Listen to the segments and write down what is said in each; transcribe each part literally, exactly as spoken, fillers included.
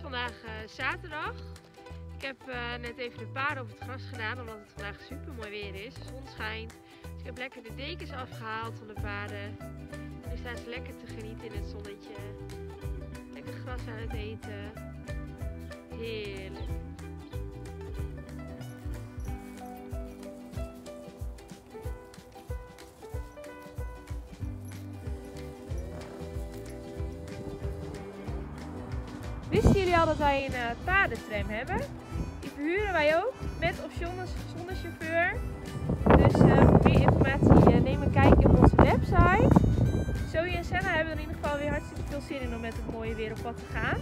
vandaag uh, zaterdag. Ik heb uh, net even de paarden op het gras gedaan omdat het vandaag super mooi weer is. De zon schijnt. Dus ik heb lekker de dekens afgehaald van de paarden. En nu staan ze lekker te genieten in het zonnetje. Lekker gras aan het eten. Heerlijk. Wisten jullie al dat wij een uh, paardentram hebben? Die verhuren wij ook, met of zonder, zonder chauffeur. Dus uh, voor meer informatie uh, neem een kijkje op onze website. Zoe en Senna hebben er in ieder geval weer hartstikke veel zin in om met het mooie weer op pad te gaan.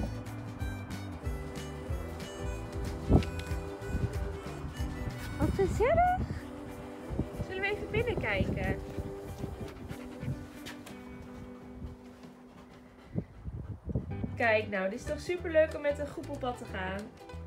Wat gezellig! Zullen we even binnen kijken? Kijk nou, dit is toch super leuk om met een groep op pad te gaan.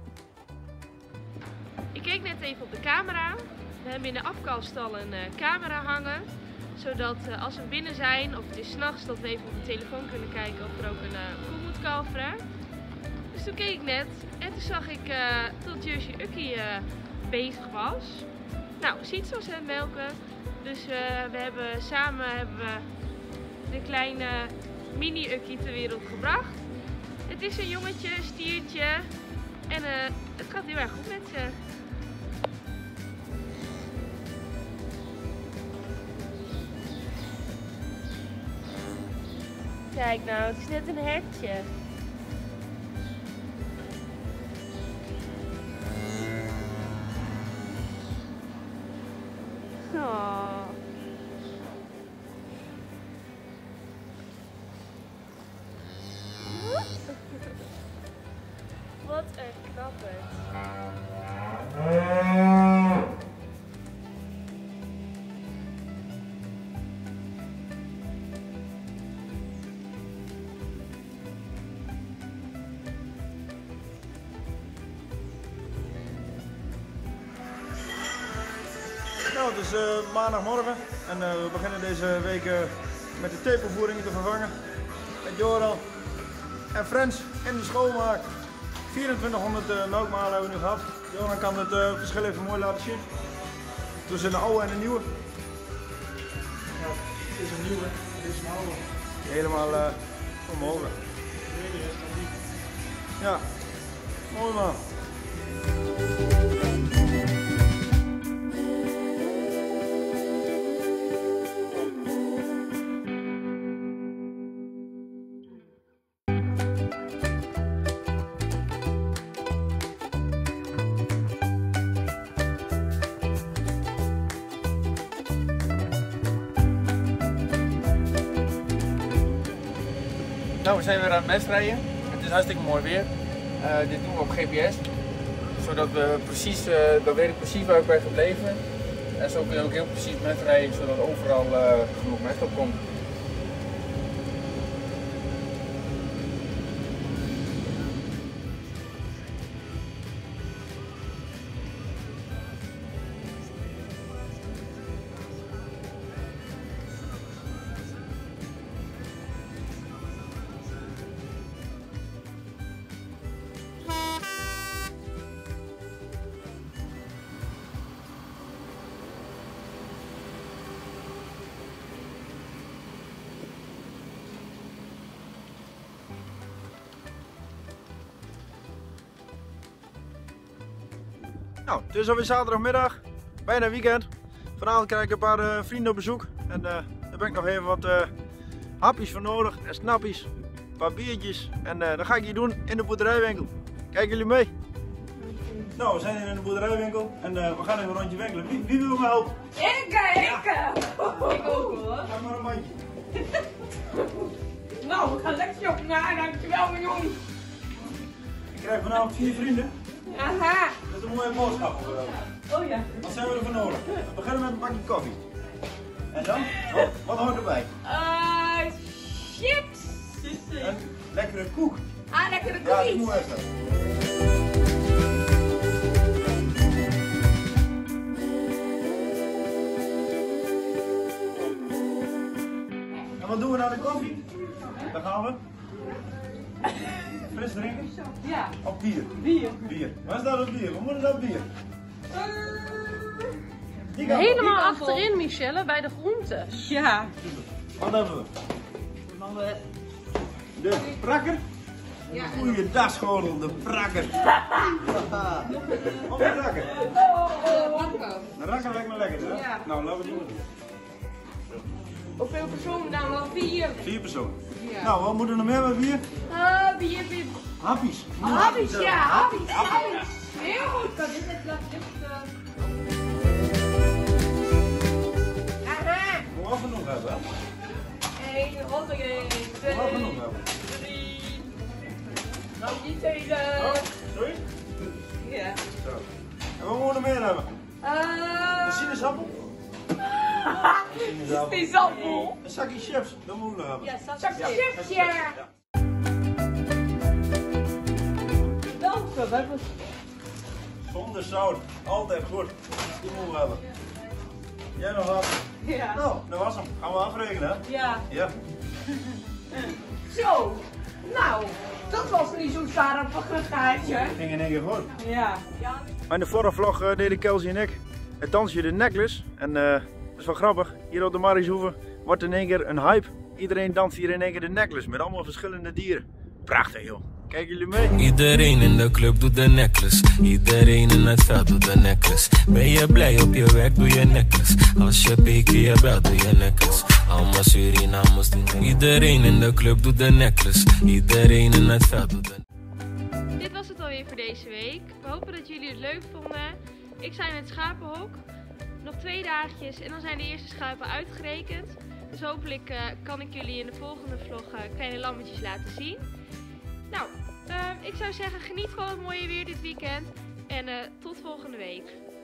Ik keek net even op de camera. We hebben in de afkalfstal een uh, camera hangen. Zodat uh, als we binnen zijn of het is 's nachts dat we even op de telefoon kunnen kijken of er ook een uh, koe moet kalveren. Dus toen keek ik net en toen zag ik uh, dat Jersey Ukkie uh, bezig was. Nou, ziet zoals ze hem melken. Dus uh, we hebben samen hebben we de kleine mini Ukkie ter wereld gebracht. Het is een jongetje, een stiertje en uh, het gaat heel erg goed met ze. Kijk nou, het is net een hertje. Oh. Wat een knappert. Nou, het is uh, maandagmorgen en uh, we beginnen deze week uh, met de tepelvoeringen te vervangen. Met Joran en Frans in de schoonmaak. vierentwintighonderd uh, melkmalen hebben we nu gehad. Joran kan het uh, verschil even mooi laten zien. Tussen de oude en de nieuwe. Ja, dit is een nieuwe, dit is een oude. Helemaal uh, omhoog. Ja, mooi man. Nou, we zijn weer aan het mestrijden. Het is hartstikke mooi weer. Uh, dit doen we op G P S. Zodat we precies, uh, dan weet ik precies waar ik ben gebleven. En zo kun je ook heel precies mestrijden, zodat overal uh, genoeg mest op komt. Nou, het is alweer zaterdagmiddag, bijna weekend. Vanavond krijg ik een paar uh, vrienden op bezoek en uh, daar ben ik nog even wat uh, hapjes voor nodig en snappies, een paar biertjes en uh, dat ga ik hier doen in de boerderijwinkel. Kijken jullie mee? Nou, we zijn hier in de boerderijwinkel en uh, we gaan even een rondje winkelen. Wie, wie wil me helpen? Ik, ik! Ja. Ik ook hoor. Ga maar een bandje. Nou, we gaan lekker op naar, dankjewel mijn jongen. Ik krijg vanavond vier vrienden. Aha. Dat is een mooie boodschap voor jou. Oh ja. Wat zijn we ervoor nodig? We beginnen met een bakje koffie. En dan? Oh, wat hoort erbij? Uh, chips. Een lekkere koek. Ah, lekkere Ja, dat koekjes. moet echt. En wat doen we na de koffie? Daar gaan we. fris drinken? Ja. Of bier? Bier. Bier. Waar staat dat bier? Waar moet dat bier? Die kant op, Helemaal die kant op. achterin, Michelle, bij de groentes. Ja. Wat hebben we? Dan we... De prakker. Ja. Goeie dagschotel, de prakker. Op de prakker. De rakker lijkt me lekker, hè? Ja. Nou, laten we die maar doen. Hoeveel personen dan? Wel vier. Vier personen. Ja. Nou, wat moeten we nog meer met bier? Uh, bier, bier. Happies. Happies, ja. Happies. Happies. Heel goed. Dat is het. Dat is het. Aha. Moet we genoeg hebben, hè? Eén, hoppakee. Twee. Moet we genoeg hebben. Drie. Dan die tweede. Oh, sorry? Ja. Zo. En wat moeten we meer hebben? Uh, Een sinaasappel? Die zappel. Een zakje chips, dat moeten we nog hebben. Ja, zakje Ja, chips, ja. ja. Welke? Welke? Zonder zout, altijd goed. Die moeten we hebben. Jij nog wat? Ja. Nou, dat was hem. Gaan we afrekenen, hè? Ja. Ja. Zo. Nou, dat was niet zo'n sarapig gaatje. Ging in één keer goed. Ja. Ja. In de vorige vlog uh, deden Kelsey en ik het dansje de necklace. En uh, dat is wel grappig. Hier op de Marishoeve wordt in één keer een hype. Iedereen danst hier in één keer de necklace met allemaal verschillende dieren. Prachtig joh. Kijken jullie mee? Iedereen in de club doet de necklace. Iedereen in het veld doet de necklace. Ben je blij op je werk, doe je necklace. Als je peken je belt, doe je necklace. Allemaal Surinamers doen necklace. Iedereen in de club doet de necklace. Iedereen in het veld doet de necklace. Dit was het alweer voor deze week. We hopen dat jullie het leuk vonden. Ik sta in het schapenhok. Nog twee dagjes en dan zijn de eerste schapen uitgerekend. Dus hopelijk uh, kan ik jullie in de volgende vlog uh, kleine lammetjes laten zien. Nou, uh, ik zou zeggen geniet van het mooie weer dit weekend. En uh, tot volgende week.